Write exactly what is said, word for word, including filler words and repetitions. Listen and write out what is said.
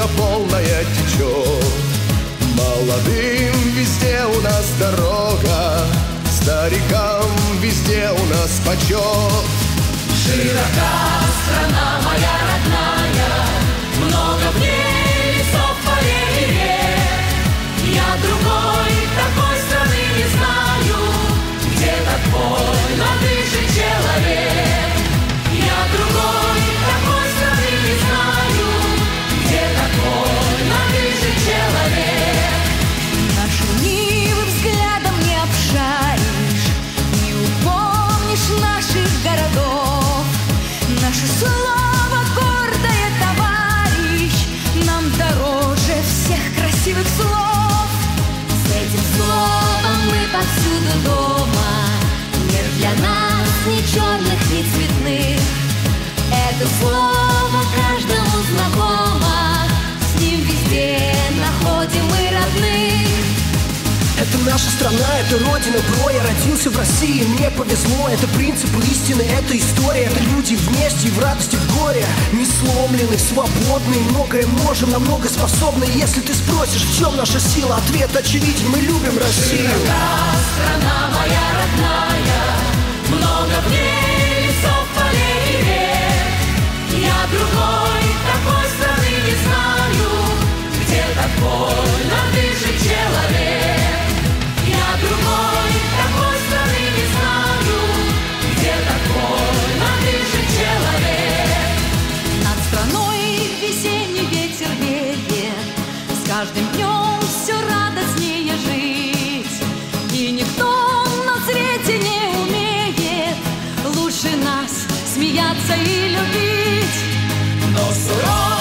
река полная течет. Молодым везде у нас дорога, старикам везде у нас почет. Широка страна моя родная, много в ней лесов, полей и рек. Я другой такой страны не знаю, где такой, но ты же человек. Я другой такой страны не знаю, где такой, но ты же человек. Наши нивы взглядом не обшаришь, не упомнишь наших городов. Наше слово гордое, товарищ, нам дороже всех красивых слов. С этим словом мы повсюду дома, нет для нас ни черных, ни цветных. Это слово каждому знакомо, с ним везде находим мы родных. Это наша страна, это родина, бро, я родился в России, мне повезло. Это принципы истины, это история, это люди вместе и в радости, в горе. Не сломлены, свободны, многое можем, на много способны. Если ты спросишь, в чем наша сила, ответ очевиден, мы любим Россию. Широка страна моя родная, много в ней лесов, полей и рек. Я другой такой страны не знаю, где такой, но ты же человек. Я другой такой страны не знаю, где такой, но ты же человек. Над страной весенний ветер веет, с каждым днем все радостнее жить. И никто на свете не умеет лучше нас смеяться и любить. Но сурово